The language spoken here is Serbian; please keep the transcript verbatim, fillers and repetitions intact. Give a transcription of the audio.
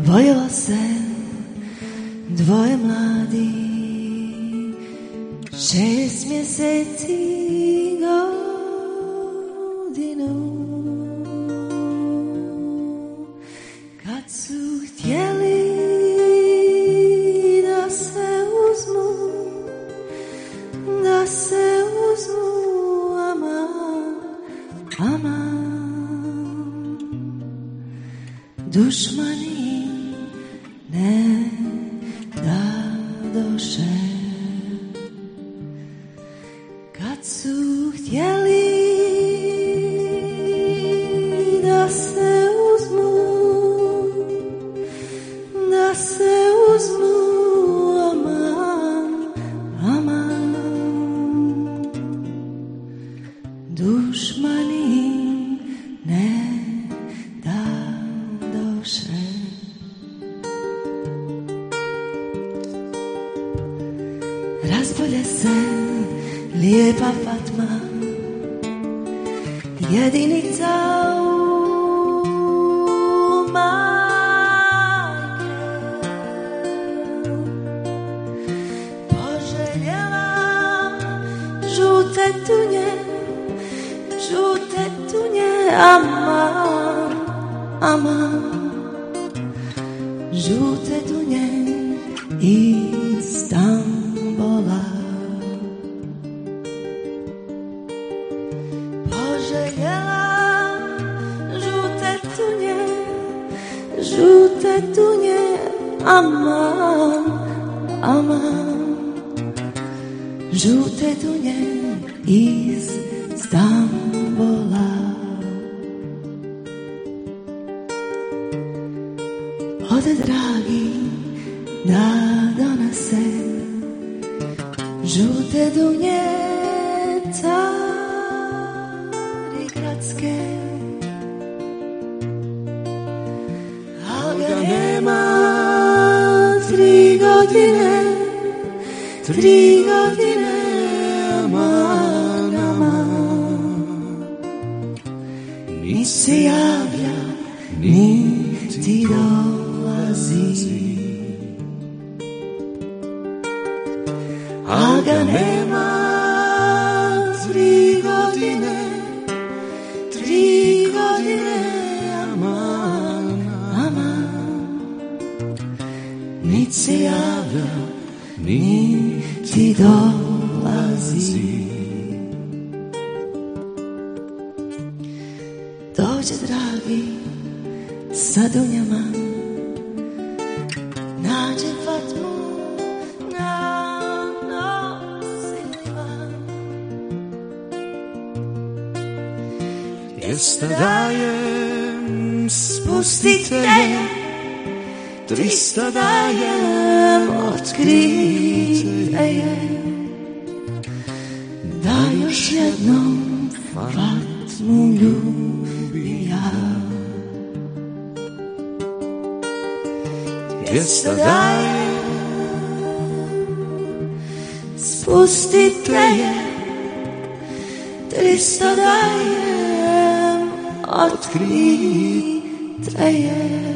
Vojilo se dvoje mladi, šest mjeseci godinu. Kad su htjeli da se uzmu, da se uzmu, aman, aman, dušmani ne da doše. Kad su htjeli da se uzmu, da se uzmu, aman, aman, dušmani ne da doše. Razbolje se lijepa Fatma, jedinica u majke, poželjela žute tunje, žute tunje, aman, aman, žute tunje iz Stambola. Poželjela žute tunje, žute tunje, aman, aman, žute tunje iz Stambola. Ode dragi da donese žute dunje Carigradske, al ga nema tri godine, tri godine, aman, aman, ni se javlja, niti dolazi. Al ga nema tri godine, tri godine, aman, aman, nit se javlja, niti dolazi. Dođe dragi sa dunjama, nađe Fatmu na nosilima. Jeste dajem, spustite je, trista dajem, otkrite je, da još jednom Fatmu ljubim ja. Jeste dajem, spustite je, trista dajem, otkrite je,